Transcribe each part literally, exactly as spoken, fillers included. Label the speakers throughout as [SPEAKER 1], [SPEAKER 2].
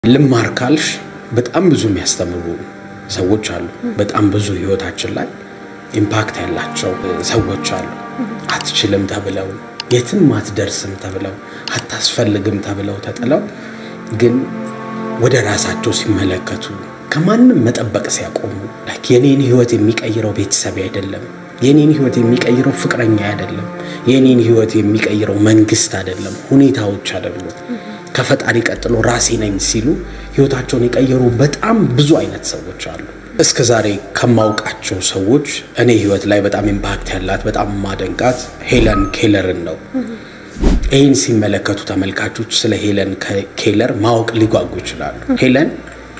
[SPEAKER 1] ልማር ካልሽ በጣም ብዙ የሚያስተምሩ ሰዎች አሉ በጣም ብዙ ህይወታችን ላይ ኢምፓክት ያላቸው ሰዎች አሉ አትችልም ተብለው የትም ማትደርስም ተብለው አታስፈልግም ተብለው ተጥለው ግን ወደ ራሳቸው ሲመለከቱ ከማንም መጠበቅ ሲያቆሙ like የኔን ህይወት የሚቀይረው ቤተሰብ አይደለም የኔን ህይወት የሚቀይረው ፍቅረኛ አይደለም የኔን ህይወት የሚቀይረው መንግስት አይደለም ሁኔታዎች አይደሉም ከፈጣሪ ቀጥሎ ራሴ ነኝ ሲሉ ህይወታቸውን የቀየሩ በጣም ብዙ አይነት ሰዎች አሉ እስከ ዛሬ ከማውቃቸው ሰዎች እኔ ህይወት ላይ በጣም ኢምፓክት ያላት በጣም ማደንቃት ሄለን ኬለርን ነው ይህን ሲመለከቱ ተመልካቾች ስለ ሄለን ኬለር ማወቅ ሊጓጉ ይችላሉ ሄለን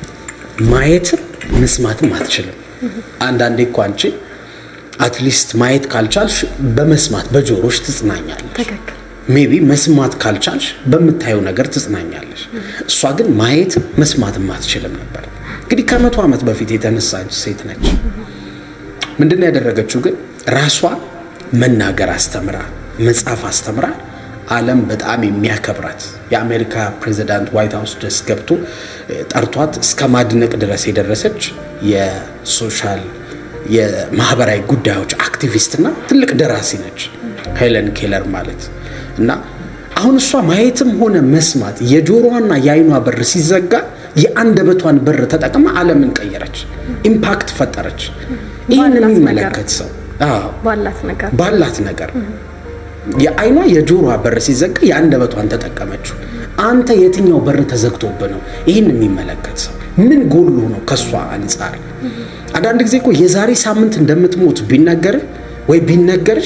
[SPEAKER 1] ማየት መስማትም አትችልም አንዳንዴ እኮ አንቺ አትሊስት ማየት ካልቻልሽ በመስማት በጆሮሽ ትጽናኛለሽ maybe መስማት ካልቻልሽ በመታየው ነገር ትጽናኛለሽ እሷ ግን ማየት መስማትም አትችልም ነበር እንግዲህ ከመቶ ዓመት በፊት የተነሳች ሴት ነች ምንድነው ያደረገችው ግን ራሷ መናገር አስተምራ መጻፍ አስተምራ ዓለም በጣም የሚያከብራት የአሜሪካ ፕሬዝዳንት ዋይት ሃውስ ድረስ ገብቶ ጠርቷት እስከ ማድነቅ ድረስ የደረሰች የሶሻል የማህበራዊ ጉዳዮች አክቲቪስትና ትልቅ ደራሲ ነች ሄለን ኬለር ማለት እና አሁን እሷ ማየትም ሆነ መስማት የጆሮዋና የአይኗ በር ሲዘጋ የአንደበቷን በር ተጠቅማ ዓለምን ቀየረች ኢምፓክት ፈጠረች ይሄንን የሚመለከት ሰው አዎ
[SPEAKER 2] ባላት ነገር
[SPEAKER 1] ባላት ነገር የአይኗ የጆሮዋ በር ሲዘጋ የአንደበቷን ተጠቀመችው አንተ የትኛው በር ተዘግቶብህ ነው ይሄንን የሚመለከት ሰው ምን ጎሎ ነው ከሷ አንፃር አንዳንድ ጊዜ እኮ የዛሬ ሳምንት እንደምትሞት ቢነገር ወይ ቢነገርሽ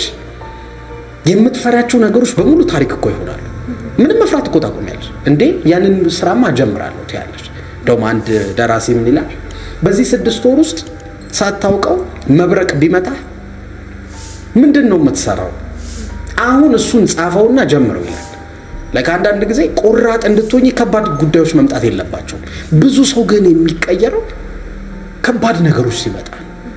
[SPEAKER 1] የምትፈራቸው ነገሮች በሙሉ ታሪክ እኮ ይሆናሉ ምንም መፍራት እኮ ታቆሚያለሽ እንዴ ያንን ስራማ ጀምራለሁ ትያለሽ ደም አንድ ደራሲ ምን ይላል በዚህ ስድስት ወር ውስጥ ሳታውቀው መብረቅ ቢመታ ምንድነው የምትሰራው አሁን እሱን ጻፈውና ጀምረው ይላል ለካንዳንድ ጊዜ ቆራጥ እንድትሆኚ ከባድ ጉዳዮች መምጣት የለባቸው ብዙ ሰው ግን የሚቀየረው ከባድ ነገሮች ሲመጣ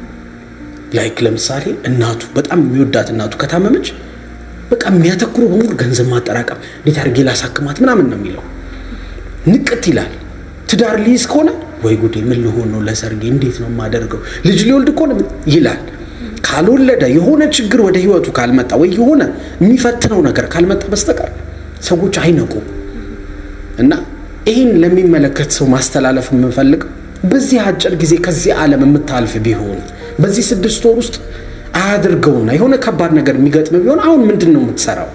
[SPEAKER 1] ላይክ ለምሳሌ እናቱ በጣም የሚወዳት እናቱ ከታመመች በቃ የሚያተኩሩ በሙሉ ገንዘብ ማጠራቀም እንዴት አድርጌ ላሳክማት ምናምን ነው የሚለው ንቅት ይላል ትዳር ሊይዝ ከሆነ ወይ ጉዴ ምን ልሆን ነው ለሰርጌ እንዴት ነው ማደርገው ልጅ ሊወልድ ከሆነ ይላል ካልወለደ የሆነ ችግር ወደ ህይወቱ ካልመጣ ወይ የሆነ የሚፈትነው ነገር ካልመጣ በስተቀር ሰዎች አይነቁ እና ይሄን ለሚመለከት ሰው ማስተላለፍ የምንፈልግ በዚህ አጭር ጊዜ ከዚህ ዓለም የምታልፍ ቢሆን በዚህ ስድስት ወር ውስጥ አድርገውና የሆነ ከባድ ነገር የሚገጥም ቢሆን አሁን ምንድነው የምትሰራው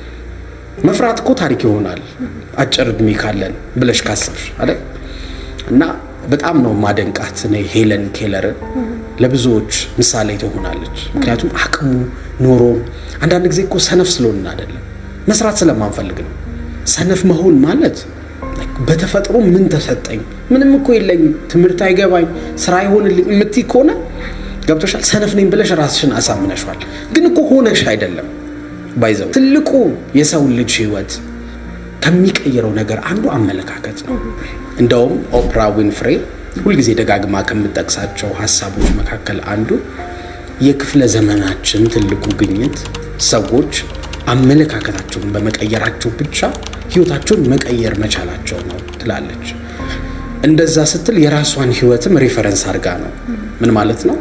[SPEAKER 1] መፍራት እኮ ታሪክ ይሆናል አጭር እድሜ ካለን ብለሽ ካሰብሽ አይደል እና በጣም ነው ማደንቃት ነው ሄለን ኬለር ለብዙዎች ምሳሌ ትሆናለች ምክንያቱም አቅሙ ኖሮ አንዳንድ ጊዜ እኮ ሰነፍ ስለሆነ አይደለም መስራት ስለማንፈልግ ነው ሰነፍ መሆን ማለት በተፈጥሮ ምን ተሰጠኝ ምንም እኮ የለኝ ትምርት አይገባኝ ስራ ይሆንልኝ እምትይ ከሆነ ገብቶሻል ሰነፍ ነኝ ብለሽ ራስሽን አሳምነሽዋል ግን እኮ ሆነሽ አይደለም ባይዘው ትልቁ የሰው ልጅ ህይወት ከሚቀየረው ነገር አንዱ አመለካከት ነው እንደውም ኦፕራ ዊንፍሬ ሁሉ ጊዜ ደጋግማ ከምትጠቅሳቸው ሐሳቦች መካከል አንዱ የክፍለ ዘመናችን ትልቁ ግኝት ሰዎች አመለካከታቸውን በመቀየራቸው ብቻ ህይወታቸውን መቀየር መቻላቸው ነው ትላለች እንደዛ ስትል የራሷን ህይወትም ሪፈረንስ አድርጋ ነው ምን ማለት ነው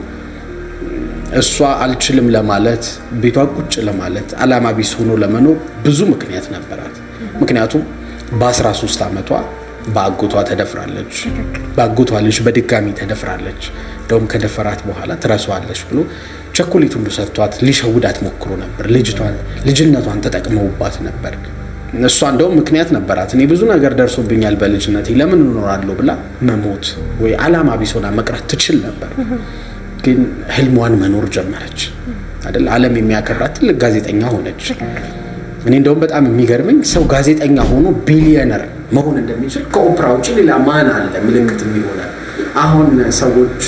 [SPEAKER 1] እሷ አልችልም ለማለት ቤቷ ቁጭ ለማለት አላማ ቢስ ሆኖ ለመኖር ብዙ ምክንያት ነበራት ምክንያቱም በ13 አመቷ ባጎቷ ተደፍራለች ባጎቷ ልጅ በድጋሚ ተደፍራለች ደም ከደፈራት በኋላ ትራሷለች ብሎ ቸኮሌት ሁሉ ሰጥቷት ሊሸውዳት ሞክሮ ነበር ልጅቷን ልጅነቷን ተጠቅመውባት ነበር እሷ እንደው ምክንያት ነበራት እኔ ብዙ ነገር ደርሶብኛል በልጅነቴ ለምን እኖራለሁ ብላ መሞት ወይ አላማ ቢሶና መቅረት ትችል ነበር ግን ህልሟን መኖር ጀመረች አይደል ዓለም የሚያከብራት ትልቅ ጋዜጠኛ ሆነች እኔ እንደው በጣም የሚገርመኝ ሰው ጋዜጠኛ ሆኖ ቢሊየነር መሆን እንደሚችል ከኦፕራ ውጪ ሌላ ማን አለ ምልክት የሚሆነ አሁን ሰዎች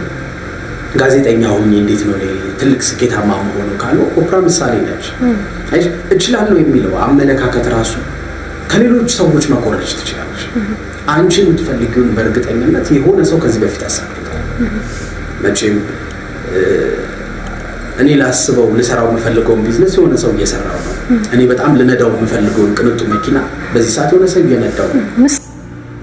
[SPEAKER 1] ጋዜጠኛ ሆኜ እንዴት ነው ትልቅ ስኬታማ መሆን ካሉ ኦፕራ ምሳሌ ነች አይሽ እችላለሁ የሚለው አመለካከት ራሱ ከሌሎች ሰዎች መቆረጥ ትችላለች አንቺ የምትፈልጊውን በእርግጠኝነት የሆነ ሰው ከዚህ በፊት አሳክቷል መቼም እኔ ላስበው ለሰራው መፈልገው ቢዝነስ የሆነ ሰው እየሰራው ነው እኔ በጣም ለነዳው መፈልገው ቅንጡ መኪና በዚህ ሰዓት የሆነ ሰው እየነዳው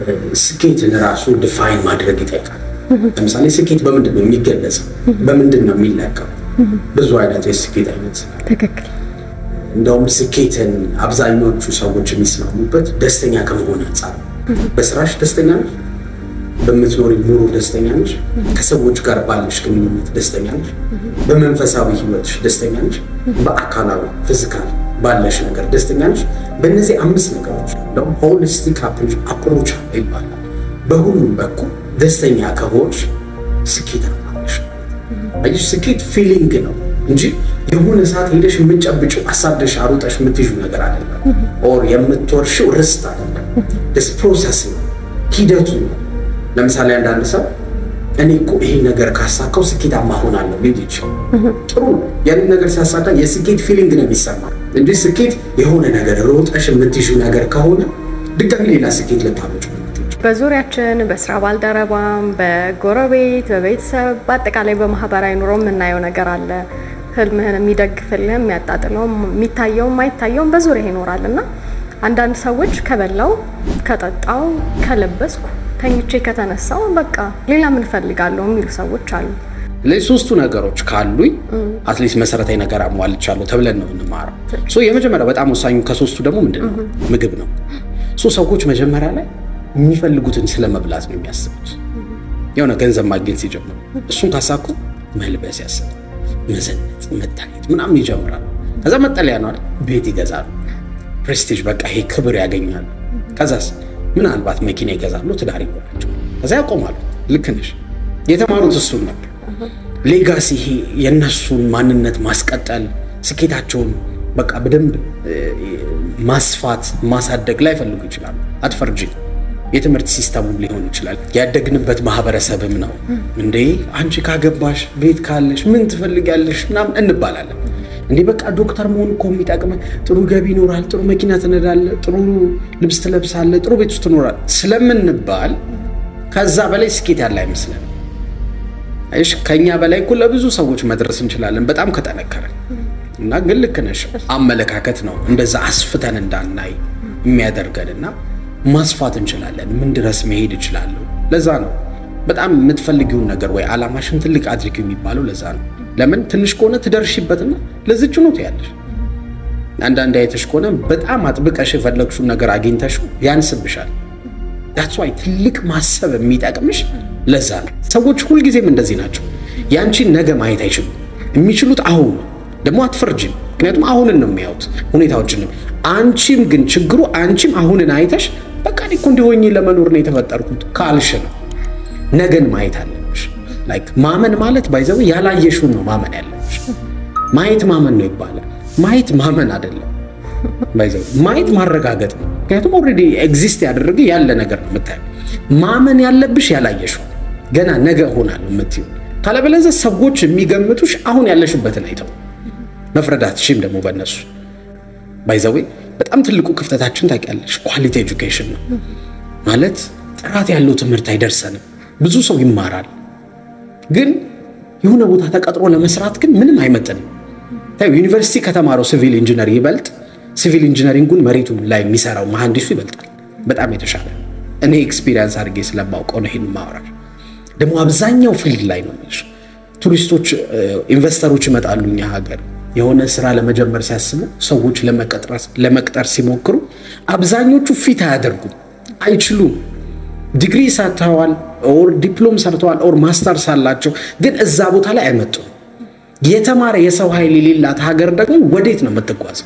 [SPEAKER 1] ስኬትን ራሱ ዲፋይን ማድረግ ይጠይቃል ለምሳሌ ስኬት በምንድን ነው የሚገለጸው በምንድን ነው የሚለካው ብዙ አይነት የስኬት አይነት
[SPEAKER 2] ትክክል
[SPEAKER 1] እንደውም ስኬትን አብዛኞቹ ሰዎች የሚስማሙበት ደስተኛ ከመሆን አንፃር በስራሽ ደስተኛ ነሽ በምትኖሪ ኑሮ ደስተኛ ነሽ ከሰዎች ጋር ባለሽ ግንኙነት ደስተኛ ነሽ በመንፈሳዊ ህይወትሽ ደስተኛ ነሽ በአካላዊ ፊዚካል ባለሽ ነገር ደስተኛ ነሽ በእነዚህ አምስት ነገሮች ነው ሆሊስቲክ አፕሮች ይባላል በሁሉም በኩል ደስተኛ ከሆንሽ ስኬታማ ነሽ አይሽ ስኬት ፊሊንግ ነው እንጂ የሆነ ሰዓት ሄደሽ የምትጨብጪው አሳደሽ አሩጣሽ የምትይዙ ነገር አይደለም ኦር የምትወርሽው ርስት አይደለም this process ነው ሂደቱ ነው ለምሳሌ አንዳንድ ሰው እኔ እኮ ይሄ ነገር ካሳካው ስኬታማ ሆናለሁ ልጅ ጥሩ ያን ነገር ሲያሳካ የስኬት ፊሊንግ ነው የሚሰማው እንጂ ስኬት የሆነ ነገር ሮጣሽ የምትይዙ ነገር ከሆነ ድጋሚ ሌላ ስኬት ልታመጪ
[SPEAKER 2] በዙሪያችን በስራ ባልደረባም በጎረቤት በቤተሰብ በአጠቃላይ በማህበራዊ ኑሮ የምናየው ነገር አለ ህልምህን የሚደግፍልህ የሚያጣጥለው የሚታየው የማይታየው በዙሪያ ይኖራልና አንዳንድ ሰዎች ከበላው ከጠጣው ከለበስኩ ተኝቼ ከተነሳው በቃ ሌላ ምን ፈልጋለሁ የሚሉ ሰዎች አሉ
[SPEAKER 1] ለሶስቱ ነገሮች ካሉኝ አትሊስት መሰረታዊ ነገር አሟልቻለሁ ተብለን ነው እንማረው ሶ የመጀመሪያው በጣም ወሳኙ ከሶስቱ ደግሞ ምንድነው ምግብ ነው ሶ ሰዎች መጀመሪያ ላይ የሚፈልጉትን ስለመብላት ነው የሚያስቡት የሆነ ገንዘብ ማግኘት ሲጀምሩ እሱን ካሳኩ መልበስ ያስባሉ መዘነጥ መታየት ምናምን ይጀምራሉ ከዛ መጠለያ ነው አይደል ቤት ይገዛሉ ፕሬስቲጅ በቃ ይሄ ክብር ያገኛሉ ከዛስ ምናልባት መኪና ይገዛሉ ትዳር ይኖራቸው ከዛ ያቆማሉ ልክ ነሽ የተማሩት እሱን ነው ሌጋሲ ይሄ የነሱን ማንነት ማስቀጠል ስኬታቸውን በቃ በደንብ ማስፋት ማሳደግ ላይ ፈልጉ ይችላሉ አትፈርጂ የትምህርት ሲስተሙ ሊሆን ይችላል ያደግንበት ማህበረሰብም ነው እንዴ አንቺ ካገባሽ ቤት ካለሽ ምን ትፈልጊያለሽ ምናምን እንባላለን እንዴ በቃ ዶክተር መሆን እኮ የሚጠቅም ጥሩ ገቢ ይኖራል ጥሩ መኪና ትነዳለህ ጥሩ ልብስ ትለብሳለህ ጥሩ ቤት ውስጥ ትኖራለህ ስለምንባል ከዛ በላይ ስኬት ያለ አይመስልም አይሽ ከኛ በላይ እኮ ለብዙ ሰዎች መድረስ እንችላለን በጣም ከተነከረን እና ግን ልክ ነሽ አመለካከት ነው እንደዛ አስፍተን እንዳናይ የሚያደርገንና ማስፋት እንችላለን ምን ድረስ መሄድ ይችላል ለዛ ነው በጣም የምትፈልጊው ነገር ወይ አላማሽን ትልቅ አድርጊው የሚባለው ለዛ ነው ለምን ትንሽ ቆነ ትደርሽበትና ለዚች ነው ትያለሽ አንዳንድ አይተሽ ቆነ በጣም አጥብቀሽ የፈለግሽው ነገር አግኝተሽ ያንስብሻል that's why ትልቅ ማሰብ የሚጠቅምሽ ለዛ ነው ሰዎች ሁሉ ጊዜም እንደዚህ ናቸው ያንቺን ነገ ማየት አይችሉም የሚችሉት አሁን ደግሞ አትፈርጂም ምክንያቱም አሁንን ነው የሚያዩት ሁኔታዎችን አንቺም ግን ችግሩ አንቺም አሁንን አይተሽ በቃ ዲኮ እንዲሆኝ ለመኖር ነው የተፈጠርኩት ካልሽ ነው ነገን ማየት አለብሽ ላይክ ማመን ማለት ባይዘው ያላየሽው ነው ማመን ያለብሽ ማየት ማመን ነው ይባላል ማየት ማመን አይደለም ባይዘው ማየት ማረጋገጥ ነው ምክንያቱም ኦሬዲ ኤግዚስት ያደረገ ያለ ነገር ነው የምታየው ማመን ያለብሽ ያላየሽው ገና ነገ ሆናል የምትይው ካለበለዚያ ሰዎች የሚገምቱሽ አሁን ያለሽበትን አይተው መፍረዳትሽም ደግሞ በእነሱ ባይዘው በጣም ትልቁ ክፍተታችን ታውቂያለሽ ኳሊቲ ኤጁኬሽን ነው ማለት ጥራት ያለው ትምህርት አይደርሰንም ብዙ ሰው ይማራል ግን የሆነ ቦታ ተቀጥሮ ለመስራት ግን ምንም አይመጥንም ታዩ ዩኒቨርሲቲ ከተማረው ሲቪል ኢንጂነር ይበልጥ ሲቪል ኢንጂነሪንጉን መሬቱ ላይ የሚሰራው መሐንዲሱ ይበልጣል በጣም የተሻለ እኔ ኤክስፒሪየንስ አድርጌ ስለማውቀው ነው ይሄን ማውራት ደግሞ አብዛኛው ፊልድ ላይ ነው ማለት ቱሪስቶች ኢንቨስተሮች ይመጣሉ እኛ ሀገር የሆነ ስራ ለመጀመር ሲያስቡ ሰዎች ለመቀጠር ለመቅጠር ሲሞክሩ አብዛኞቹ ፊት አያደርጉም አይችሉም ዲግሪ ሳታዋል ኦር ዲፕሎም ሰርተዋል ኦር ማስተርስ አላቸው ግን እዛ ቦታ ላይ አይመጡም የተማረ የሰው ኃይል የሌላት ሀገር ደግሞ ወዴት ነው የምትጓዘው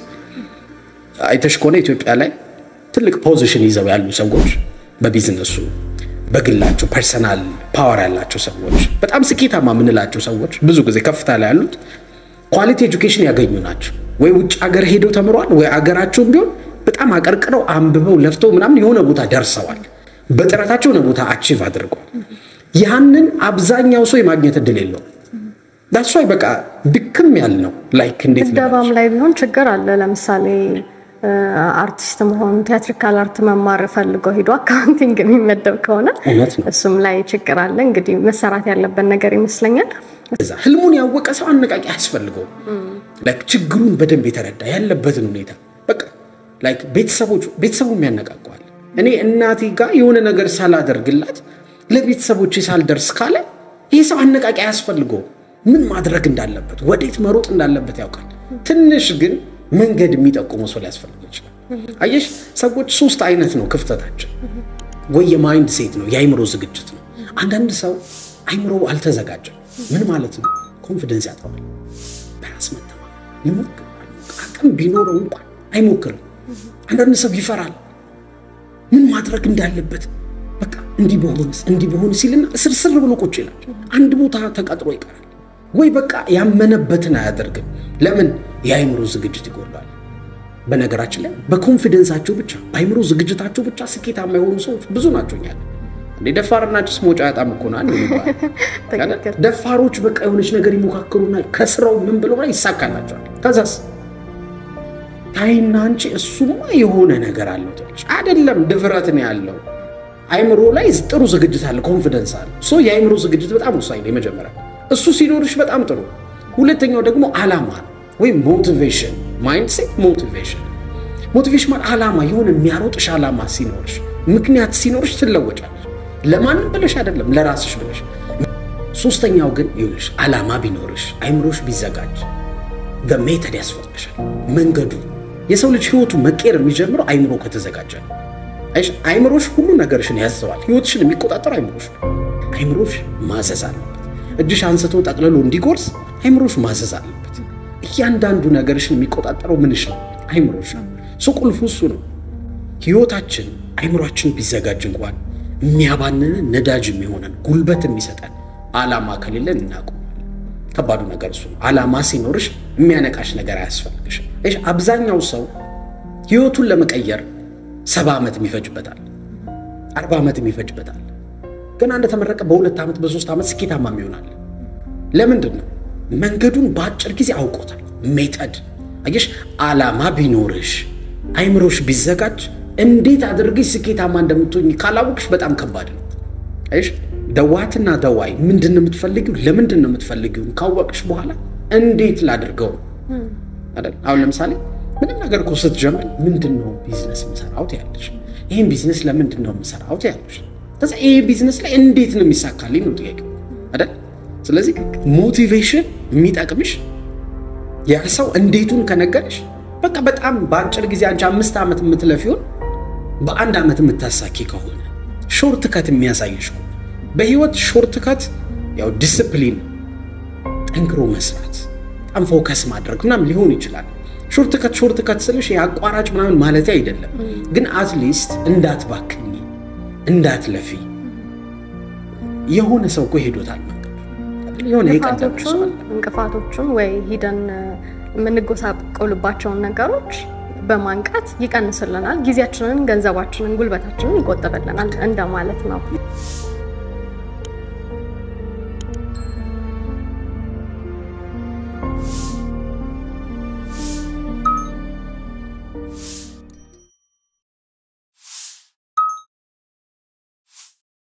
[SPEAKER 1] አይተሽ ከሆነ ኢትዮጵያ ላይ ትልቅ ፖዚሽን ይዘው ያሉ ሰዎች በቢዝነሱ በግላቸው ፐርሰናል ፓወር ያላቸው ሰዎች በጣም ስኬታማ ምንላቸው ሰዎች ብዙ ጊዜ ከፍታ ላይ ያሉት ኳሊቲ ኤጁኬሽን ያገኙ ናቸው ወይ ውጭ ሀገር ሄደው ተምረዋል ወይ ሀገራቸውም ቢሆን በጣም አቀርቅረው አንብበው ለፍተው ምናምን የሆነ ቦታ ደርሰዋል በጥረታቸው ነው ቦታ አቺቭ አድርገዋል ያንን አብዛኛው ሰው የማግኘት እድል የለው that's why በቃ ድክም ያል ነው ላይክ እንዴት ነው
[SPEAKER 2] ደባም ላይ ቢሆን ችግር አለ ለምሳሌ አርቲስት መሆን ቲያትሪካል አርት መማር ፈልጎ ሄዶ አካውንቲንግ የሚመደብ ከሆነ እሱም ላይ ችግር አለ እንግዲህ መሰራት ያለበት ነገር ይመስለኛል
[SPEAKER 1] እዛ ህልሙን ያወቀ ሰው አነቃቂ ያስፈልገው ላይክ ችግሩን በደንብ የተረዳ ያለበትን ሁኔታ በቃ ላይክ ቤተሰቦች ቤተሰቡ የሚያነቃቋል እኔ እናቴ ጋር የሆነ ነገር ሳላደርግላት ለቤተሰቦቼ ሳልደርስ ካለ ይሄ ሰው አነቃቂ ያስፈልገው ምን ማድረግ እንዳለበት ወዴት መሮጥ እንዳለበት ያውቃል ትንሽ ግን መንገድ የሚጠቁሙ ሰው ሊያስፈልገው ይችላል አየሽ ሰዎች ሶስት አይነት ነው ክፍተታቸው ወይ የማይንድ ሴት ነው የአይምሮ ዝግጅት ነው አንዳንድ ሰው አይምሮ አልተዘጋጀም ምን ማለት ነው ኮንፊደንስ ያጣዋል በራስ መተማመን ይሞክራል አቅም ቢኖረው እንኳን አይሞክርም አንዳንድ ሰው ይፈራል ምን ማድረግ እንዳለበት በቃ እንዲህ በሆነስ እንዲህ በሆነ ሲልና ስርስር ብሎ ቁጭ ይላል አንድ ቦታ ተቀጥሮ ይቀራል ወይ በቃ ያመነበትን አያደርግም ለምን የአይምሮ ዝግጅት ይጎላል በነገራችን ላይ በኮንፊደንሳቸው ብቻ በአይምሮ ዝግጅታቸው ብቻ ስኬታማ የሆኑ ሰዎች ብዙ ናቸው ያለ እንደ ደፋርና ጭስ ሞጫ ያጣም እኮ ነው አንዱ ይባላል ደፋሮች በቃ የሆነች ነገር ይሞካከሩና ከስራው ምን ብለው ላይ ይሳካላቸዋል ከዛስ ታይና አንቺ እሱማ የሆነ ነገር አለው ትልሽ አይደለም ድፍረት ነው ያለው አይምሮ ላይ ጥሩ ዝግጅት አለ ኮንፊደንስ አለ ሶ የአይምሮ ዝግጅት በጣም ወሳኝ ነው መጀመሪያ እሱ ሲኖርሽ በጣም ጥሩ ሁለተኛው ደግሞ አላማ ወይ ሞቲቬሽን ማይንድሴት ሞቲቬሽን ሞቲቬሽን ማለት አላማ የሆነ የሚያሮጥሽ አላማ ሲኖርሽ ምክንያት ሲኖርሽ ትለወጫለሽ ለማንም ብለሽ አይደለም ለራስሽ ብለሽ ሶስተኛው ግን ይኸውልሽ አላማ ቢኖርሽ አይምሮሽ ቢዘጋጅ the method ያስፈልግሻል መንገዱ የሰው ልጅ ህይወቱ መቀየር የሚጀምረው አይምሮ ከተዘጋጀ አይሽ አይምሮሽ ሁሉ ነገርሽን ያዘዋል ህይወትሽን የሚቆጣጠር አይምሮሽ አይምሮሽ ማዘዝ አለበት እጅሽ አንስቶ ጠቅልሎ እንዲጎርስ አይምሮሽ ማዘዝ አለበት እያንዳንዱ ነገርሽን የሚቆጣጠረው ምንሽ ነው አይምሮሽ ሶ ቁልፉ እሱ ነው ህይወታችን አይምሮአችን ቢዘጋጅ እንኳን የሚያባነን ነዳጅ የሚሆነን ጉልበት የሚሰጠን አላማ ከሌለን እናቆማለን ከባዱ ነገር እሱ ነው አላማ ሲኖርሽ የሚያነቃሽ ነገር አያስፈልግሽ እሺ አብዛኛው ሰው ህይወቱን ለመቀየር ሰባ ዓመት የሚፈጅበታል አርባ ዓመት የሚፈጅበታል ግን አንድ ተመረቀ በሁለት ዓመት በሶስት ዓመት ስኬታማ ይሆናል ለምንድን ነው መንገዱን በአጭር ጊዜ አውቆታል ሜተድ አየሽ አላማ ቢኖርሽ አይምሮሽ ቢዘጋጅ እንዴት አድርገሽ ስኬታማ እንደምትሆኚ ካላወቅሽ በጣም ከባድ ነው እሺ ደዋትና ደዋይ ምንድነው የምትፈልጊው ለምንድነው የምትፈልጊው ካወቅሽ በኋላ እንዴት ላድርገው አይደል አሁን ለምሳሌ ምንም ነገር እኮ ስትጀምር ምንድነው ቢዝነስ መስራው ያለሽ ይሄን ቢዝነስ ለምንድነው መስራው ያለሽ ከዛ ይሄ ቢዝነስ ላይ እንዴት ነው የሚሳካልኝ ነው ጥያቄው አይደል ስለዚህ ሞቲቬሽን የሚጠቅምሽ ያ ሰው እንዴቱን ከነገርሽ በቃ በጣም በአጭር ጊዜ አንቺ አምስት ዓመት የምትለፊው በአንድ ዓመት የምታሳኪ ከሆነ ሾርት ከት የሚያሳይሽ በህይወት ሾርት ከት ያው ዲሲፕሊን ጠንክሮ መስራት በጣም ፎከስ ማድረግ ምናምን ሊሆን ይችላል ሾርት ከት ሾርት ከት ስለሽ ያቋራጭ ምናምን ማለት አይደለም ግን አት ሊስት እንዳትባክኝ እንዳትለፊ የሆነ ሰው እኮ ሄዶታል መንገድ የሆነ ይቀጥላል
[SPEAKER 2] እንቅፋቶቹን ወይ ሂደን የምንጎሳቆልባቸውን ነገሮች በማንቃት ይቀንስልናል ጊዜያችንን ገንዘባችንን ጉልበታችንን ይቆጥብልናል እንደማለት ነው